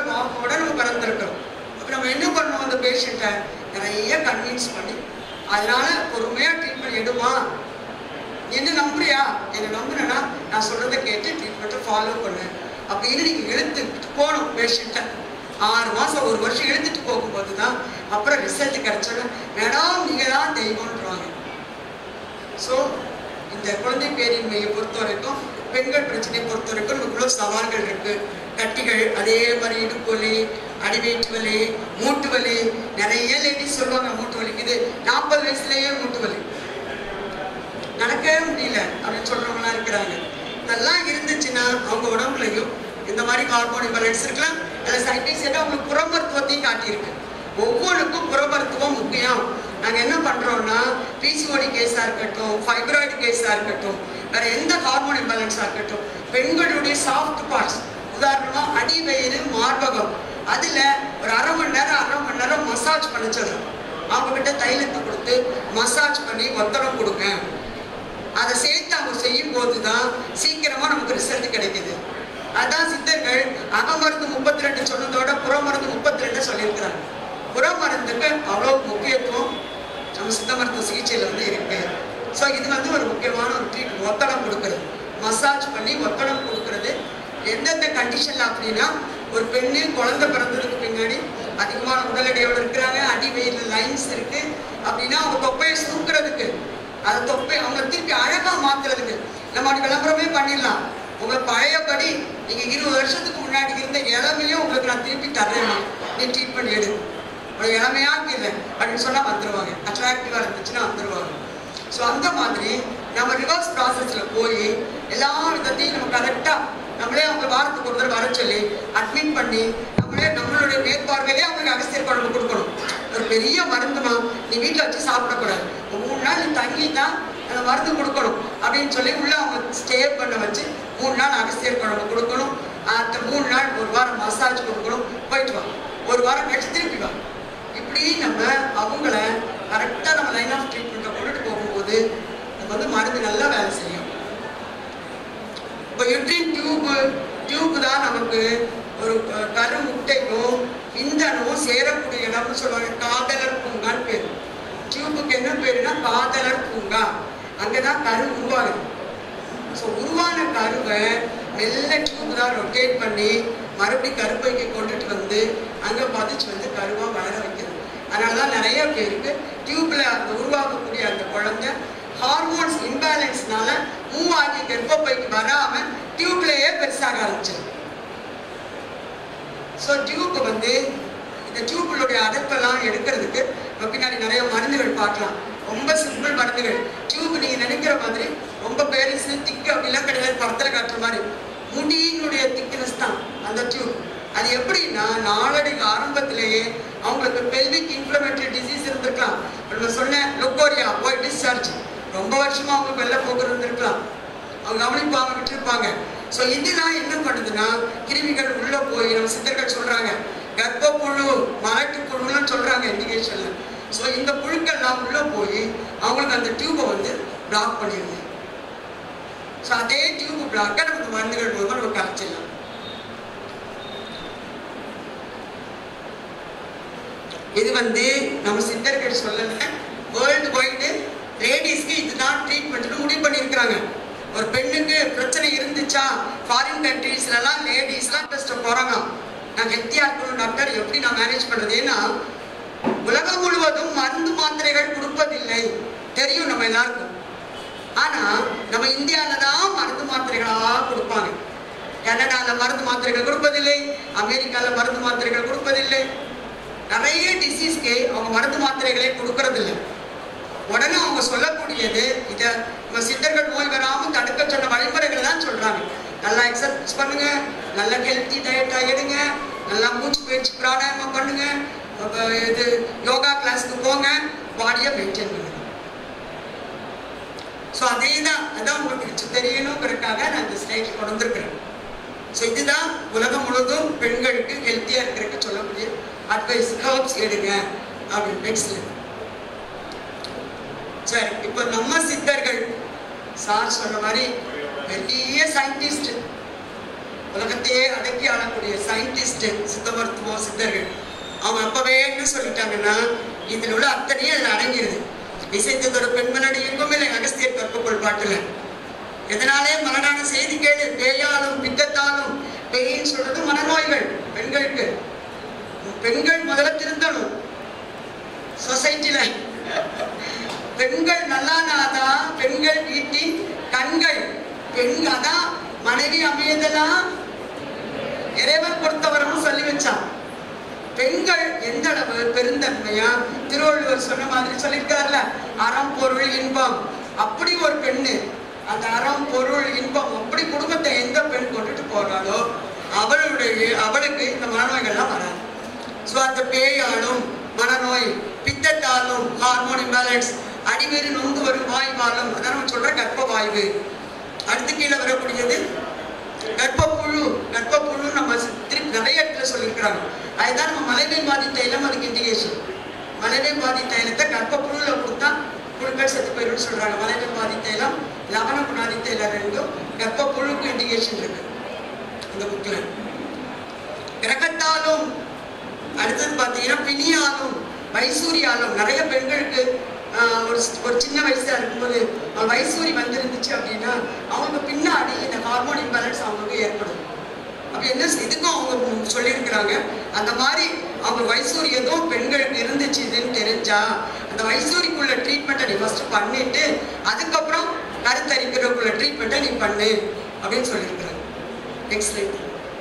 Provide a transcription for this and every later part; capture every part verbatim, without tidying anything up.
வாக்கோட நம்ம பிறந்திருக்கிறோம். அப்போ நம்ம என்ன பண்ணோம், அந்த பேஷண்ட்டை நிறைய கன்வின்ஸ் பண்ணி அதனால பொறுமையாக ட்ரீட்மெண்ட் எடுமா, என்ன நம்புறியா, என்னை நம்புனா நான் சொல்கிறத கேட்டு ட்ரீட்மெண்ட்டை ஃபாலோ பண்ணு அப்படின்னு நீங்கள் இழுத்துட்டு போகணும் பேஷண்ட்டை. ஆறு மாதம் ஒரு வருஷம் இழுத்துட்டு போகும்போது தான் அப்புறம் ரிசல்ட் கிடைச்சோன்னா மேடம் நீங்கள் தான் தெய்வம்ன்றாங்க. ஸோ இந்த குழந்தை பேரின்மையை பொறுத்த வரைக்கும், பெண்கள் பிரச்சனையை பொறுத்த வரைக்கும் நமக்குள்ள சவால்கள் இருக்குது. கட்டிகள், அதே மாதிரி இடுப்பு வலி, அடிவயிற்று வலி, மூட்டு வலி. நிறைய லேடிஸ் சொல்லுவாங்க மூட்டு வலிக்குது, நாற்பது வயசுலேயே மூட்டு வலி, நடக்கவே முடியல அப்படின்னு சொல்கிறவங்களாம் இருக்கிறாங்க. இதெல்லாம் இருந்துச்சுன்னா அவங்க உடம்புலையும் இந்த மாதிரி ஹார்மோன் இம்பேலன்ஸ் இருக்கலாம். அதில் சயின்டிஸ்டாக அவங்களுக்கு புற மருத்துவத்தையும் காட்டியிருக்கு. ஒவ்வொன்றுக்கும் புற மருத்துவம் முக்கியம். நாங்கள் என்ன பண்ணுறோம்னா, பிசிஓடி கேஸாக இருக்கட்டும், ஃபைப்ராய்டு கேஸாக இருக்கட்டும், வேறு எந்த ஹார்மோன் இம்பேலன்ஸாக இருக்கட்டும், பெண்களுடைய சாஃப்ட் பார்ட்ஸ், உதாரணமாக அடிவயிறு, மார்பகம், அதில் ஒரு அரை மணி நேரம் அரை மணி நேரம் மசாஜ் பண்ணிச்சது. அவங்கக்கிட்ட தைலத்தை கொடுத்து மசாஜ் பண்ணி ஒத்தடம் கொடுங்க. அதை சேர்த்து அவங்க செய்யும் போது தான் சீக்கிரமாக நமக்கு ரிசல்ட் கிடைக்குது. அதான் சித்தர்கள் அகமருந்து முப்பத்தி ரெண்டு சொன்னதோட புறமருந்து முப்பத்தி ரெண்டு சொல்லியிருக்கிறாங்க. புறமருந்துக்கு அவ்வளோ முக்கியத்துவம் நம்ம சித்த மருத்துவ சிகிச்சையில் வந்து இருக்கு. ஸோ இது வந்து ஒரு முக்கியமான ஒரு ட்ரீட்மெண்ட். ஒத்தடம் கொடுக்கறது, மசாஜ் பண்ணி ஒத்தடம் கொடுக்கறது. எந்தெந்த கண்டிஷனில் அப்படின்னா, ஒரு பெண்ணு குழந்தை பிறந்ததுக்கு பின்னாடி அதிகமான உடல் எடையோடு இருக்கிறாங்க, அடி வயிறு லைன்ஸ் இருக்கு அப்படின்னா அவங்க தொப்பையை சுருக்கிறதுக்கு, அதை தொப்பை அவங்க திருப்பி அழகாக மாற்றுறதுக்கு நம்ம அப்படி விளம்பரமே பண்ணிடலாம். உங்களை பழையபடி நீங்கள் இருபது வருஷத்துக்கு முன்னாடி இருந்த இளமையும் உங்களுக்கு நான் திருப்பி தர்றேன், நீ ட்ரீட்மெண்ட் எடு, ஒரு இளமையாக இல்லை அப்படின்னு சொன்னால் வந்துடுவாங்க. அட்ராக்டிவாக இருந்துச்சுன்னா வந்துடுவாங்க. ஸோ அந்த மாதிரி நம்ம ரிவர்ஸ் ப்ராசஸில் போய் எல்லா விதத்தையும் நம்ம கரெக்டாக நம்மளே அவங்க வாரத்துக்கு ஒரு தடவை வர சொல்லி அட்மிட் பண்ணி நம்மளே நம்மளுடைய மேற்பார்வையிலே அவங்களுக்கு அகஸ்தியர் குழம்பு கொடுக்கணும். ஒரு பெரிய மருந்துமா நீ வீட்டில் வச்சு சாப்பிடக்கூடாது, மூணு நாள் நீ தங்கி தான் அந்த மருந்து கொடுக்கணும் அப்படின்னு சொல்லி உள்ள அவங்க ஸ்டே பண்ண வச்சு மூணு நாள் அகஸ்தியர் குழம்பு கொடுக்கணும். அந்த மூணு நாள் ஒரு வாரம் மசாஜ் கொடுக்கணும். போயிட்டு வாங்க, ஒரு வாரம் கழிச்சு திருப்பி வாங்க. இப்படி நம்ம அவங்கள கரெக்டாக நம்ம லைன் ஆஃப் ட்ரீட்மெண்ட்டை கொண்டுட்டு போகும்போது நம்ம வந்து மருந்து நல்லா வேலை செய்யும். இப்போ யூட்ரின் டியூப்பு டியூப்பு தான் நமக்கு ஒரு கரு முட்டைக்கும் விந்தணுவும் சேரக்கூடிய இடம்னு சொல்லுவாங்க. காதலர் பூங்கான்னு பேர். டியூப்புக்கு என்ன பேருன்னா காதலர் பூங்கா. அங்கே தான் கரு உருவாகுது. ஸோ உருவான கருவை மெல்ல டியூப் தான் ரொட்டேட் பண்ணி மறுபடியும் கருப்பைக்கு கொண்டுட்டு வந்து அங்கே பதிச்சு வந்து கருவாக வளர வைக்கிறது. அதனால தான் நிறைய பேருக்கு டியூப்பில் அந்த உருவாகக்கூடிய அந்த குழந்தை ஹார்மோன்ஸ் இம்பேலன்ஸ்னால மூவ் ஆகி கர்ப்பப்பைக்கு வராமல் டியூப்லேயே பெருசாக ஆரம்பிச்சிடும். ஸோ டியூப் வந்து இந்த டியூப்களுடைய அடைப்பெல்லாம் எடுக்கிறதுக்கு நம்ம பின்னாடி நிறைய மருந்துகள் பார்க்கலாம். ரொம்ப சிம்பிள் மருந்துகள். டியூப் நீங்கள் நினைக்கிற மாதிரி ரொம்ப பெருசு திக்கு அப்படிலாம் கிடையாது. படத்தில் காட்டுற மாதிரி முடியினுடைய திக்னஸ் தான் அந்த டியூப். அது எப்படின்னா, நாளடி ஆரம்பத்திலேயே அவங்களுக்கு பெல்விக் இன்ஃப்ளமேட்டரி டிசீஸ் இருந்திருக்கலாம். நம்ம சொன்ன லொக்கோரியா போய் டிஸ்சார்ஜ் ரொம்ப வருஷமா அவங்களுக்கு வெள்ளை போக்கு இருந்திருக்கலாம். அவங்க கவனிப்பாங்க, விட்டுருப்பாங்க. ஸோ இதெல்லாம் என்ன பண்ணுதுன்னா, கிருமிகள் உள்ள போய் நம்ம சித்தர்கள் சொல்றாங்க கர்ப்பப்புழு, மலட்டு புழுன்னு சொல்றாங்க இண்டிகேஷன்ல. ஸோ இந்த புழுக்கள்லாம் உள்ள போய் அவங்களுக்கு அந்த டியூபை வந்து பிளாக் பண்ணிடுது. ஸோ அதே டியூப் பிளாக்கை நமக்கு மருந்துகள் மூலமாக நம்ம கரைச்சிடலாம். இது வந்து நம்ம சித்தர்கள் சொல்லல, வேர்ல்டு வைடு லேடிஸ்க்கு இதுதான் ட்ரீட்மெண்ட்னு முடிவு பண்ணியிருக்கிறாங்க. ஒரு பெண்ணுக்கு பிரச்சனை இருந்துச்சா, ஃபாரின் கண்ட்ரீஸ்லாம் லேடிஸ்லாம் டெஸ்ட்டை போகிறாங்க. நான் ஹெல்த்தியாக இருக்கணும் டாக்டர், எப்படி நான் மேனேஜ் பண்ணுறது? ஏன்னா உலகம் முழுவதும் மருந்து மாத்திரைகள் கொடுப்பதில்லை, தெரியும் நம்ம எல்லாருக்கும். ஆனால் நம்ம இந்தியாவில் தான் மருந்து மாத்திரைகளாக கொடுப்பாங்க. கனடாவில் மருந்து மாத்திரைகள் கொடுப்பதில்லை, அமெரிக்காவில் மருந்து மாத்திரைகள் கொடுப்பதில்லை. நிறைய டிசீஸ்க்கு அவங்க மருந்து மாத்திரைகளே கொடுக்கறதில்லை. உடனே அவங்க சொல்லக்கூடியது இதை நம்ம சித்தர்கள் நோய் வராமல் தடுக்க சொன்ன வழிமுறைகளை தான் சொல்கிறாங்க. நல்லா எக்ஸசைஸ் பண்ணுங்க, நல்லா ஹெல்த்தி டயட்டாக எடுங்க, நல்லா மூச்சு பயிற்சி பிராணாயாமம் பண்ணுங்க, இது யோகா கிளாஸுக்கு போங்க, பாடியை மெயின்டைன் பண்ணுங்க. ஸோ அதே தான் அதான் உங்களுக்கு தெரியணுங்கிறதுக்காக நான் இந்த ஸ்லைட் கொண்டு வந்திருக்கிறேன். ஸோ இதுதான் உலகம் முழுவதும் பெண்களுக்கு ஹெல்த்தியாக இருக்கிறதுக்கு சொல்லக்கூடிய அட்வைஸ். ஹர்ப்ஸ் எடுங்க அப்படின்னு. நெக்ஸ்ட் சரி, இப்போ நம்ம சித்தர்கள் சார் சொன்ன மாதிரி பெரிய சயின்டிஸ்ட், உலகத்தையே அடக்கி ஆளக்கூடிய சயின்டிஸ்ட், சித்த மருத்துவம், சித்தர்கள் அவங்க அப்பவே என்ன சொல்லிட்டாங்கன்னா, இதில் உள்ள அத்தனையும் அதில் அடங்கிடுது. இசைத்ததொரு பெண்மனடி எங்கும் இல்லை அகஸ்தியர் கற்பக்குள் பாட்டுல. எதனாலே மரணான செய்தி கேளு, பேயாலும் பித்தத்தாலும், பேயின்னு சொல்றது மனநோய்கள் பெண்களுக்கு. பெண்கள் முதல்ல திருந்தணும். சொசைட்டில பெண்கள் நல்லானாதான் பெண்கள் வீட்டின் கண்கள். பெண்கள் தான் மனைவி அமையதெல்லாம் இறைவன் பொறுத்தவரும் சொல்லி வச்சான். பெண்கள் எந்த அளவு பெருந்தன்மையா, திருவள்ளுவர் சொன்ன மாதிரி சொல்லியிருக்காருல, அறம் பொருள் இன்பம். அப்படி ஒரு பெண்ணு அந்த அறம் பொருள் இன்பம் அப்படி குடும்பத்தை எந்த பெண் கொண்டுட்டு போறாளோ அவளுடைய அவளுக்கு இந்த மனநோய்கள்லாம் வராது. ஸோ அந்த பேயாலும் மனநோய், பித்தத்தாலும் ஹார்மோன் இம்பேலன்ஸ், அடிவேறு நொந்து வரும் வாய்வாலும், அதான் நம்ம சொல்ற கர்ப்ப வாய்வு. அடுத்து கீழே வரக்கூடியது கர்ப்பப்புழு. கர்ப்பப்புழு நம்ம திருப்பி நிறைய இடத்துல சொல்லியிருக்கிறாங்க. அதுதான் நம்ம மலைவேல் பாதி தைலம், அதுக்கு இண்டிகேஷன். மலைவேல் பாதி தைலத்தை கர்ப்பப்புழுல கொடுத்தா புழுக்கள் செத்து போயிடும் சொல்றாங்க. மலைவேல் பாதி தைலம், லவண குணாதி தைலம் ரெண்டும் கர்ப்பப்புழுக்கு இண்டிகேஷன் இருக்கு இந்த புக்ல. கிரகத்தாலும், அடுத்தது பார்த்தீங்கன்னா பிணியாலும், வைசூரியாலும். நிறைய பெண்களுக்கு ஒரு ஒரு சின்ன வயசா இருக்கும்போது வைசூரி வந்துருந்துச்சு அப்படின்னா அவங்களுக்கு பின்னாடி இந்த ஹார்மோன் இம்பேலன்ஸ் அவங்களுக்கு ஏற்படும். அப்ப என்ன இதுக்கும் அவங்க சொல்லியிருக்கிறாங்க. அந்த மாதிரி அவங்க வைசூரி ஏதோ பெண்களுக்கு இருந்துச்சு இதுன்னு தெரிஞ்சா அந்த வைசூரிக்குள்ள ட்ரீட்மெண்ட்டை நீ ஃபர்ஸ்ட் பண்ணிட்டு அதுக்கப்புறம் கருத்தரிக்கிறதுக்குள்ள ட்ரீட்மெண்ட்டை நீ பண்ணு அப்படின்னு சொல்லியிருக்கிறாங்க. Next slide.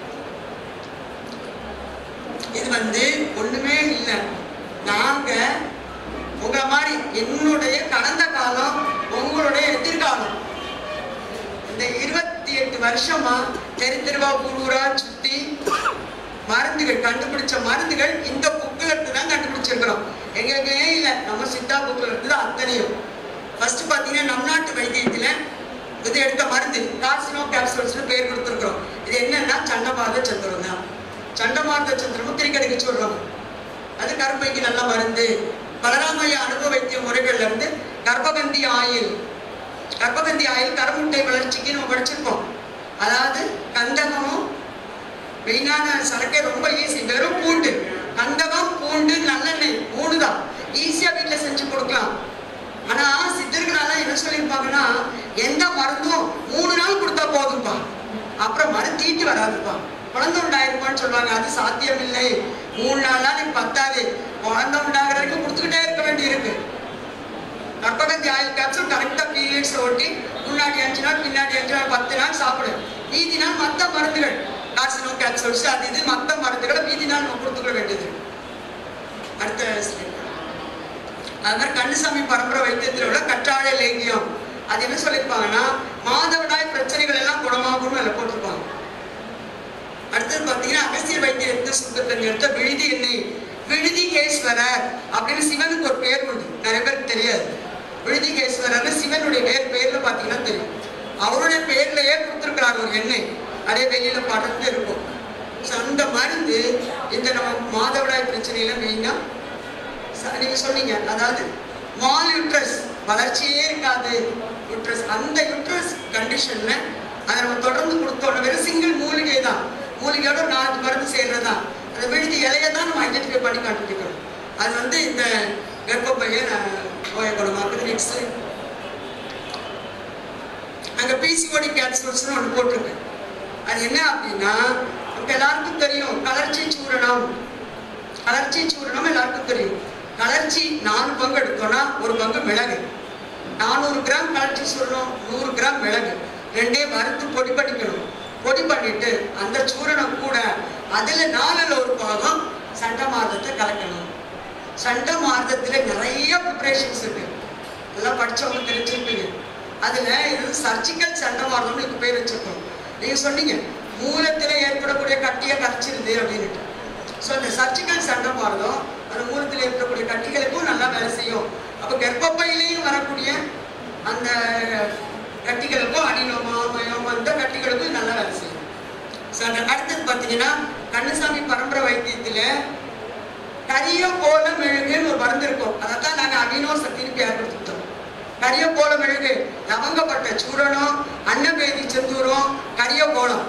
இது வந்து ஒண்ணுமே இல்லை. நாங்க உங்களை மாதிரி என்னுடைய கடந்த காலம், உங்களுடைய எதிர்காலம். இந்த இருபத்தி எட்டு வருஷமா தெரு தெருவா ஊரூரா சுத்தி மருந்துகள் கண்டுபிடிச்ச மருந்துகள் இந்த புக்கில் இருந்து தான் கண்டுபிடிச்சிருக்கிறோம். எங்களுக்கே இல்லை, நம்ம சித்தா புக்கில் இருந்து அத்தனையும். ஃபர்ஸ்ட் பார்த்தீங்கன்னா நம் நாட்டு வைத்தியத்துல இது எடுத்த மருந்து கார்சினோ கேப்சூல்ஸ்னு பேர் கொடுத்துருக்குறோம். இது என்னன்னா சண்டமார்த சந்திரம் தான். சண்டமார்த சந்திரமும் திரிக்கடிக்க சொல்றோம். அது கருப்பைக்கு நல்ல மருந்து. பலராமய அனுபவ வைத்திய முறைகள்ல இருந்து கர்ப்பகந்தி ஆயில், கர்ப்பகந்தி ஆயில் கருமுட்டை வளர்ச்சிக்கு நம்ம படிச்சிருக்கோம். அதாவது கந்தகமும் மெயினான சரக்கே ரொம்ப ஈஸி. வெறும் பூண்டு, கந்தகம், பூண்டு, நல்லெண்ணெய் மூணு தான் ஈஸியா வீட்டுல செஞ்சு கொடுக்கலாம். ஆனா சித்தர்களால என்ன சொல்லியிருப்பாங்கன்னா, எந்த மருந்தும் மூணு நாள் கொடுத்தா போதும்பா, அப்புறம் மருந்து தீட்டு வராதுப்பா, குழந்தை உண்டாயிருப்பான்னு சொல்லுவாங்க. அது சாத்தியம் இல்லை. மூணு நாள்லாம் நீ பத்தாது, குழந்தை உண்டாகிற வரைக்கும் கொடுத்துக்கிட்டே இருக்க வேண்டி இருக்கு. கர்ப்பகந்தி ஆயில் கேப்சூல் கரெக்டா பீரியட்ஸ் ஓட்டி முன்னாடி அஞ்சு நாள் பின்னாடி அஞ்சு நாள் பத்து நாள் சாப்பிடு. மீதி நாள் மற்ற மருந்துகள் கார்சினோ கேப்சூல்ஸ் அது இது மற்ற மருந்துகளை மீதி நாள் நம்ம கொடுத்துக்க வேண்டியது. அடுத்த அது மாதிரி கண்ணுசாமி பரம்பரை வைத்தியத்தில் உள்ள கற்றாழை லேகியம். அது என்ன சொல்லியிருப்பாங்கன்னா, மாதவிடாய் பிரச்சனைகள் எல்லாம் குணமாகும்னு அதில் போட்டிருப்பாங்க. அடுத்தது பார்த்தீங்கன்னா அகஸ்தியர் வைத்தியர் சுத்தத்தன் எடுத்த விழுதி எண்ணெய். விழுதிகேஸ்வரர் அப்படின்னு சிவனுக்கு ஒரு பேர் உண்டு, நிறைய பேருக்கு தெரியாது. விழுதிகேஸ்வரர் சிவனுடைய பேர் பேர்ல பார்த்தீங்கன்னா தெரியும். அவருடைய பேர்லயே கொடுத்துருக்கிறார் ஒரு எண்ணெய், அதே வெளியில படர்ந்து இருக்கும். ஸோ அந்த மருந்து இந்த நம்ம மாதவிடாய் பிரச்சனையில மெயினா நீங்க சொன்னீங்க, அதாவது மால் யூட்ரஸ் வளர்ச்சியே இருக்காது யூட்ரஸ், அந்த யூட்ரஸ் கண்டிஷன்ல அதை நம்ம தொடர்ந்து கொடுத்தோம். வெறும் சிங்கிள் மூலிகை தான், மூலிகையோட நாலு மருந்து செய்யறதுதான். அந்த விழுதி இலையை தான் நம்ம ஐடென்டிஃபை பண்ணி கண்டுபிடிக்கணும். அது வந்து இந்த கர்ப்பப்பையை நோயை குணமாக்குது. நெக்ஸ்ட் அங்கே பிசிஓடி கேப்சூல்ஸ்னு ஒன்று போட்டிருக்கு. அது என்ன அப்படின்னா, நமக்கு எல்லாருக்கும் தெரியும் கலர்ச்சி சூரணம். கலர்ச்சி சூரணம் எல்லாருக்கும் தெரியும். கலர்ச்சி நாலு பங்கு எடுத்தோம்னா ஒரு பங்கு மிளகு, நானூறு கிராம் கலர்ச்சி சூரணம், நூறு கிராம் மிளகு ரெண்டே வறுத்து பொடி பண்ணிக்கணும். பொடி பண்ணிட்டு அந்த சூரணம் கூட அதுல நாலுல ஒரு பாகம் சண்டமார்தத்தை கலக்கணும். சண்டமார்தத்துல நிறைய ப்ரிப்பரேஷன்ஸ் இருக்கு, எல்லாம் படிச்சவங்க தெரிஞ்சிருப்பீங்க. அதுல இது சர்ஜிக்கல் சண்டமார்தம் இதுக்கு பேர் வச்சிருக்கோம். நீங்க சொன்னீங்க மூலத்துல ஏற்படக்கூடிய கட்டியை கரைச்சிருது அப்படின்ட்டு. ஸோ இந்த சர்ஜிக்கல் சண்டமார்தம் அந்த மூலத்தில் ஏற்படக்கூடிய கட்டிகளுக்கும் நல்லா வேலை செய்யும். அப்போ கர்ப்பப்பையிலையும் வரக்கூடிய அந்த கட்டிகளுக்கும் அடினோமா மயோமா அந்த கட்டிகளுக்கும் நல்லா வேலை செய்யும். ஸோ அந்த அடுத்தது பார்த்தீங்கன்னா கண்ணுசாமி பரம்பரை வைத்தியத்தில் கரிய போல மெழுகுன்னு ஒரு மருந்து இருக்கும். அதைத்தான் நாங்கள் அமினோ சக்தின்னு பேர் கொடுத்துட்டோம். கரிய போல மெழுகு, லவங்கப்பட்ட சூரணம், அன்னபேதி செந்தூரம், கரிய கோலம்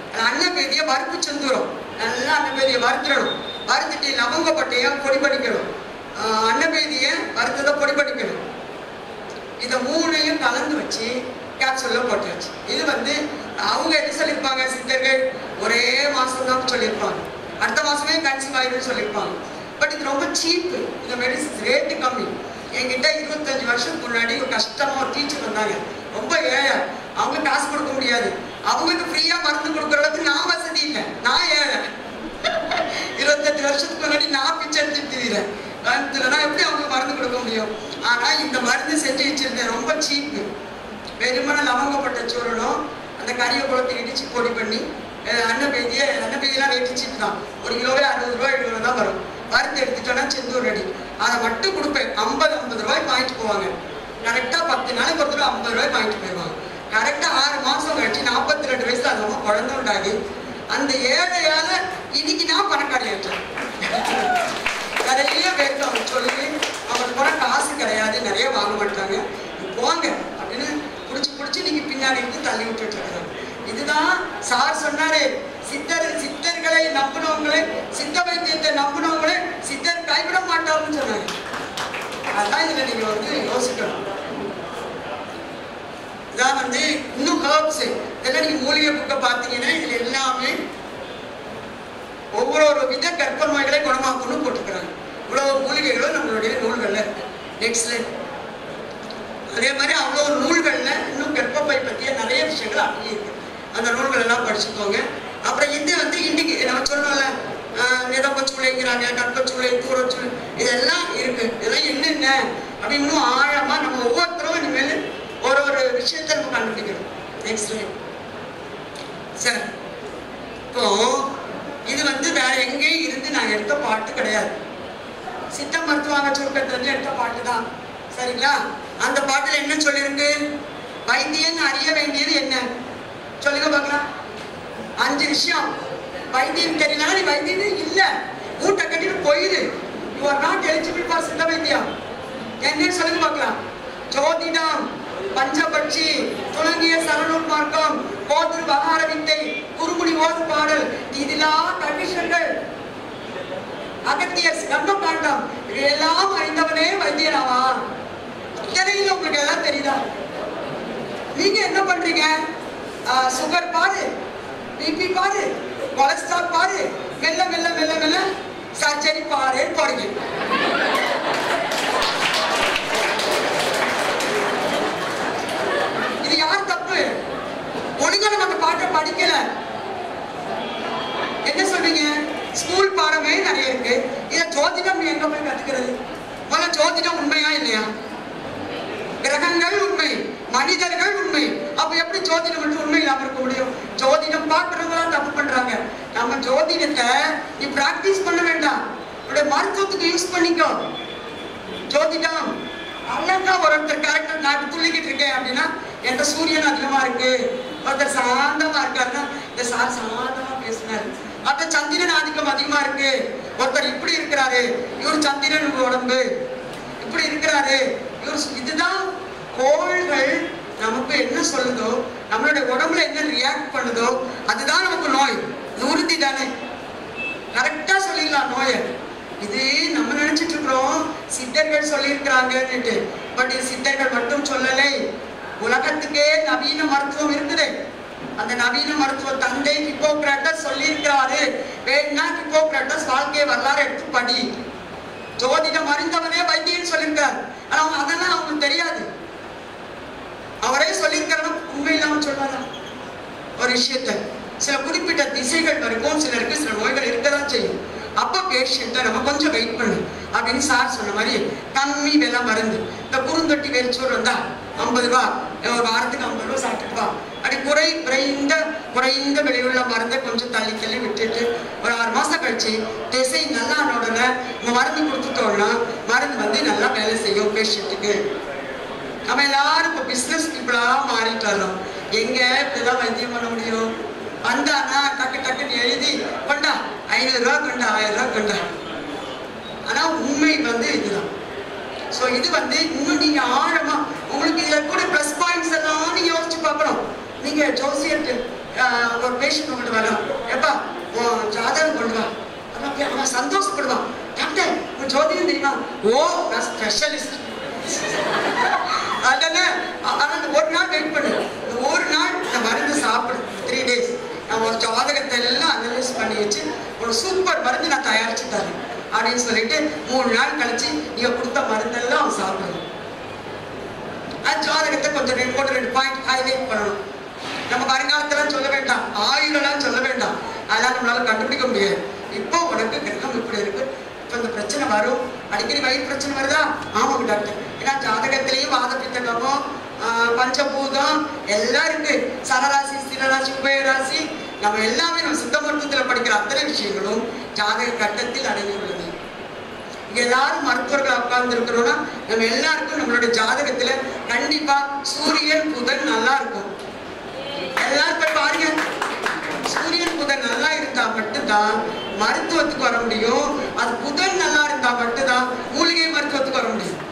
அன்னபேதியை வறுப்பு செந்துரும். நல்லா அன்னபேதியை வறுத்துடணும். வறுத்துட்டு லவங்கப்பட்டையை பொடி பண்ணிக்கணும். அன்னபேதியை வறுத்ததை பொடி பண்ணிக்கணும். இதை மூணையும் கலந்து வச்சு கேப்சூல்ல போட்டு வச்சு, இது வந்து அவங்க என்ன சொல்லியிருப்பாங்க சித்தர்கள், ஒரே மாசம் தான் சொல்லியிருப்பாங்க, அடுத்த மாசமே கன்சீவ் ஆயிடுன்னு சொல்லியிருப்பாங்க. பட் இது ரொம்ப சீப்பு, இந்த மெடிசின்ஸ் ரேட்டு கம்மி. என்கிட்ட இருபத்தஞ்சு வருஷத்துக்கு முன்னாடி ஒரு கஷ்டமா ஒரு டீச்சர் வந்தாங்க, ரொம்ப ஏழை, அவங்க காசு கொடுக்க முடியாது, அவங்களுக்கு ஃப்ரீயா மருந்து கொடுக்குற அளவுக்கு நான் வசதி இல்லை, நான் ஏழை. இருபத்தஞ்சு வருஷத்துக்கு முன்னாடி நான் பிச்சை எடுத்துட்டு திரிகிறேன். நான் எப்படி அவங்களுக்கு மருந்து கொடுக்க முடியும்? ஆனா இந்த மருந்து செஞ்சு வச்சிருந்தேன், ரொம்ப சீப்பு. வெறுமனை லவங்கப்பட்ட சூரணும், அந்த கறியை குளத்தை இடிச்சு பொடி பண்ணி, அன்னபேதியை அன்னபேதியெல்லாம் ரேட்டு சீப்பு தான், ஒரு கிலோவே அறுபது ரூபாய் எழுபது ரூபா தான் வரும். வறுத்து எடுத்துட்டோன்னா செந்தூர் ரெடி. அதை மட்டும் கொடுப்பேன். ஐம்பது ஐம்பது ரூபாய்க்கு வாங்கிட்டு போவாங்க. கரெக்டாக பத்து நாளைக்கு ஒரு தடவை ஐம்பது ரூபாய்க்கு வாங்கிட்டு போயிடுவாங்க. கரெக்டாக ஆறு மாதம் கழிச்சு நாற்பத்தி ரெண்டு வயசுல அது ரொம்ப குழந்தை உண்டாகி அந்த ஏழையால இன்னைக்கு நான் பணக்காரி ஆயிட்டேன். நிறைய பேருக்கு அவங்க சொல்லி அவங்களுக்கு போன காசு கிடையாது, நிறைய வாங்க மாட்டாங்க, போங்க அப்படின்னு பிடிச்சி பிடிச்சி நீங்க பின்னாடி இருந்து தள்ளி விட்டுட்டு இருக்காங்க. இதுதான் சார் சொன்னாரு, சித்தர் சித்தர்களை நம்பினவங்களே, சித்த வைத்தியத்தை நம்பினவங்களே சித்தர் கைவிட மாட்டாருன்னு சொன்னாங்க. அதான் இதுல நீங்க வந்து யோசிக்கணும். இதான் வந்து இன்னும் ஹர்ப்ஸ் இதெல்லாம் நீங்க மூலிகை புக்கை பார்த்தீங்கன்னா இதுல எல்லாமே ஒவ்வொரு ஒரு வித கற்ப நோய்களை குணமாக்கணும்னு போட்டுக்கிறாங்க. இவ்வளவு மூலிகைகளும் நம்மளுடைய நூல்கள்ல இருக்கு. நெக்ஸ்ட் அதே மாதிரி அவ்வளோ நூல்கள்ல இன்னும் கற்பப்பை பற்றிய நிறைய விஷயங்கள் அப்படியே இருக்கு. அந்த நூல்கள் எல்லாம் படிச்சுக்கோங்க. அப்புறம் இது வந்து இன்னைக்கு நம்ம சொன்னோம்ல, நிதப்பச்சூளைங்கிறாங்க, கற்பச்சூளை, தூரச்சூளை, இதெல்லாம் இருக்கு. இதெல்லாம் என்னென்ன அப்படி இன்னும் ஆழமா நம்ம ஒவ்வொருத்தரும் இனிமேல் ஒரு ஒரு விஷயத்தை நம்ம கண்டுபிடிக்கணும். நெக்ஸ்ட் சார், இப்போ இது வந்து வேற எங்கேயும் இருந்து நான் எடுத்த பாட்டு கிடையாது, சித்த மருத்துவாங்க சுருக்கத்துல எடுத்த பாட்டு தான். சரிங்களா? அந்த பாட்டுல என்ன சொல்லியிருக்கு? வைத்தியன் அறிய வேண்டியது என்ன சொல்லுங்க பார்க்கலாம். அஞ்சு விஷயம். வைத்தியம் தெரியல, நீ வைத்தியமே இல்ல, மூட்டை கட்டிட்டு போயிரு, you are not eligible for சித்த வைத்தியம். என்னன்னு சொல்லுங்க பார்க்கலாம். ஜோதிடம், பஞ்சபட்சி, துலங்கிய சரணூர் மார்க்கம், கோதிரு பகார வித்தை, குறுமுடி ஓது பாடல், இதெல்லாம் கண்டிஷன்கள். அகத்தியர் கர்ம காண்டம், இதையெல்லாம் அறிந்தவனே வைத்தியனாவா? தெரியல, உங்களுக்கு எல்லாம் தெரியுதா? நீங்க என்ன பண்றீங்க? சுகர் பாரு, பிபி பாரு, கொலஸ்ட்ரால் பாரு, மெல்ல மெல்ல மெல்ல மெல்ல சர்ஜரி பாரு போறீங்க. இது யார் தப்பு? ஒழுங்கா நம்ம பாட்டை படிக்கல. என்ன சொல்றீங்க? ஸ்கூல் பாடமே நிறைய இருக்கு, இத ஜோதிடம் எங்க போய் கத்துக்கிறது? முதல்ல ஜோதிடம் உண்மையா இல்லையா? கிரகங்கள் உண்மை, மனிதர்கள் உண்மை, அப்ப எப்படி ஜோதிடம் மட்டும் உண்மை இல்லாம இருக்க முடியும்? ஜோதிடம் பாக்குறவங்களா தப்பு பண்றாங்க. நம்ம ஜோதிடத்தை நீ பிராக்டிஸ் பண்ண வேண்டாம், உடைய மருத்துவத்துக்கு யூஸ் பண்ணிக்கோ. ஜோதிடம் அழகா ஒருத்தர் கேரக்டர், நான் துள்ளிக்கிட்டு இருக்கேன் அப்படின்னா எந்த சூரியன் அதிகமா இருக்கு, ஒருத்தர் சாந்தமா இருக்காருன்னா இந்த சார் சாந்தமா பேசினாரு, அப்ப சந்திரன் ஆதிக்கம் அதிகமா இருக்கு, ஒருத்தர் இப்படி இருக்கிறாரு, இவர் சந்திரன் உடம்பு இப்படி இருக்கிறாரு, இவர். இதுதான் கோள்கள் நமக்கு என்ன சொல்லுதோ, நம்மளுடைய உடம்புல என்ன ரியாக்ட் பண்ணுதோ அதுதான் நமக்கு நோய். உறுதி தானே, கரெக்டா சொல்லிடலாம் நோயை. இது நம்ம நினைச்சிட்டு இருக்கிறோம் சித்தர்கள் சொல்லியிருக்கிறாங்கன்னுட்டு. பட் இது சித்தர்கள் மட்டும் சொல்லலை, உலகத்துக்கே நவீன மருத்துவம் இருக்குது. அந்த நவீன மருத்துவ தந்தை ஹிப்போக்ராட்டஸ் சொல்லியிருக்கிறாரு. வேணா ஹிப்போக்ராட்டஸ் வாழ்க்கை வரலாறு எடுத்து படி. ஜோதிடம் அறிந்தவனே வைத்தியம் சொல்லியிருக்காரு. ஆனா அதெல்லாம் அவங்களுக்கு தெரியாது. அவரே சொல்லியிருக்காரு, உண்மை இல்லாம சொல்றாங்க ஒரு விஷயத்த. சில குறிப்பிட்ட திசைகள் வரைக்கும் சிலருக்கு சில நோய்கள் இருக்கதான் செய்யும். அப்ப பேஷண்ட்டை நம்ம கொஞ்சம் வெயிட் பண்ணு அப்படின்னு சார் சொன்ன மாதிரி கம்மி விலை மருந்து, இந்த குறுந்தொட்டி வெறிச்சோறு வந்தா ஐம்பது ரூபா, ஒரு வாரத்துக்கு ஐம்பது ரூபா சாப்பிட்டுட்டு வா, அப்படி குறை குறைந்த குறைந்த விலையுள்ள மருந்தை கொஞ்சம் தள்ளி தள்ளி விட்டுட்டு ஒரு ஆறு மாசம் கழிச்சு திசை நல்லா உடனே மருந்து கொடுத்துட்டோம்னா மருந்து வந்து நல்லா வேலை செய்யும் பேஷண்ட்டுக்கு. நம்ம எல்லாரும் இப்போ பிசினஸ் பீப்புளா மாறிட்டு வரோம். எங்க இப்படிதான் வைத்தியம் பண்ண முடியும்? வந்தானா டக்கு டக்குன்னு எழுதி கொண்டா, ஐநூறு ரூபா கொண்டா, ஆயிரம் ரூபா கொண்டா. ஆனா உண்மை வந்து இதுதான். ஸோ இது வந்து இன்னும் நீங்க ஆழமா உங்களுக்கு இதுல கூட ப்ளஸ் பாயிண்ட்ஸ் எல்லாம் நீங்க யோசிச்சு பார்க்கணும். நீங்க ஜோசியர் ஒரு பேஷண்ட் கொண்டு வரலாம், எப்பா உன் ஜாதகம் கொண்டு வா, அவன் சந்தோஷப்படுவான். டாக்டர் உன் ஜோதிடம் தெரியுமா? ஓ நான் ஸ்பெஷலிஸ்ட். அதனால ஒரு நாள் வெயிட் பண்ணு, ஒரு நாள் இந்த மருந்து சாப்பிடு, த்ரீ டேஸ் நான் ஒரு ஜாதகத்தை எல்லாம் அனலைஸ் பண்ணி வச்சு ஒரு சூப்பர் மருந்து நான் தயாரிச்சு தரேன் அப்படின்னு சொல்லிட்டு மூணு நாள் கழிச்சு நீங்க கொடுத்த மருந்தெல்லாம் அவன் சாப்பிடணும். அது ஜாதகத்தை கொஞ்சம் ரெண்டு போட்டு ரெண்டு பாயிண்ட் ஹைலைட் பண்ணணும். நம்ம வருங்காலத்தெல்லாம் சொல்ல வேண்டாம், ஆயுளெல்லாம் சொல்ல வேண்டாம், அதெல்லாம் நம்மளால கண்டுபிடிக்க முடியாது. இப்போ உனக்கு கிரகம் இப்படி இருக்கு, இப்போ இந்த பிரச்சனை வரும், அடிக்கடி வயிறு பிரச்சனை வருதா? ஆமாங்க டாக்டர். ஏன்னா ஜாதகத்திலையும் வாத பித்த கபம், பஞ்சபூதம் எல்லாம் இருக்கு, சரராசி ஸ்திரராசி உபயராசி, நம்ம எல்லாமே நம்ம சித்த மருத்துவத்தில் படிக்கிற அத்தனை விஷயங்களும் ஜாதக கட்டத்தில் அடங்கியுள்ளது. இங்க எல்லாரும் மருத்துவர்கள் உட்கார்ந்து இருக்கிறோம்னா நம்ம எல்லாருக்கும் நம்மளுடைய ஜாதகத்துல கண்டிப்பா சூரியன் புதன் நல்லா இருக்கும். எல்லாரும் போய் பாருங்க, சூரியன் புதன் நல்லா இருந்தா மட்டும்தான் மருத்துவத்துக்கு வர முடியும். அது புதன் நல்லா இருந்தா மட்டும்தான் மூலிகை மருத்துவத்துக்கு வர முடியும்.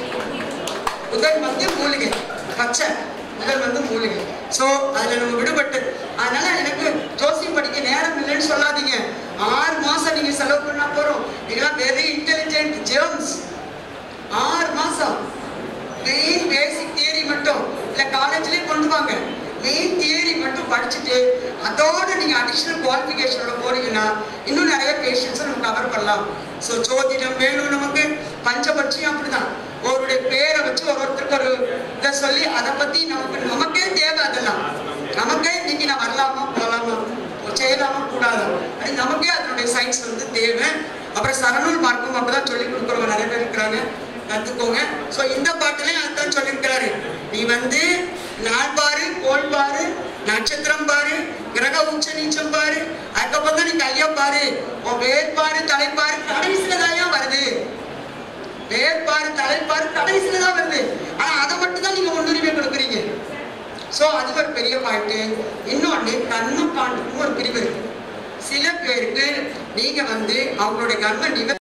புதன் வந்து மூலிகை, பச்சை புதன் வந்து மூலிகை. சோ அதுல நம்ம விடுபட்டு, அதனால எனக்கு ஜோசியம் படிக்க நேரம் இல்லைன்னு சொல்லாதீங்க. ஆறு மாசம் நீங்க செலவு பண்ணா போறோம். நீங்க வெரி இன்டெலிஜென்ட் ஜெர்ம்ஸ். ஆறு மாசம் மெயின் பேசிக் தியரி மட்டும் இல்ல காலேஜ்லயே கொண்டு வாங்க, மெயின் தியரி மட்டும் படிச்சுட்டு அதோட நீங்க அடிஷனல் குவாலிஃபிகேஷனோட போறீங்கன்னா இன்னும் நிறைய பேஷன்ஸை நம்ம கவர் பண்ணலாம். ஸோ ஜோதிடம் வேணும் நமக்கு, பஞ்சபட்சியும் அப்படிதான். ஒருடைய பேரை வச்சு ஒரு ஒருத்தருக்கு ஒரு இதை சொல்லி அதை பத்தி நமக்கு நமக்கே தேவை. அதெல்லாம் நமக்கே இன்னைக்கு நான் வரலாமா போகலாமா செய்யலாமா கூடாதா அது நமக்கே அதனுடைய சயின்ஸ் வந்து தேவை. அப்புறம் சரநூல் மார்க்கம் அப்படிதான் சொல்லி கொடுக்குறவங்க நிறைய பேர் இருக்கிறாங்க, கத்துக்கோங்க. ஸோ இந்த பாட்டுலயும் அதுதான் சொல்லியிருக்கிறாரு, நீ வந்து நாள் பாரு, கோள் பாரு, நட்சத்திரம் பாரு, கிரக உச்ச நீச்சம் பாரு, அதுக்கப்புறம் தான் நீ கைய பாரு, உன் வேர் பாரு, தலைப்பாரு, கடைசியிலதான் வருது. வேர்பாரு தலைப்பாரு கடைசியிலதான் வருது. ஆனா அதை மட்டும் தான் நீங்க முன்னுரிமை கொடுக்குறீங்க. சோ அது ஒரு பெரிய பாயிண்ட். இன்னொன்னு கண்ணும் காண்டுக்கும் ஒரு பிரிவு இருக்கு. சில பேருக்கு நீங்க வந்து அவங்களுடைய கர்ம நிவர்த்தி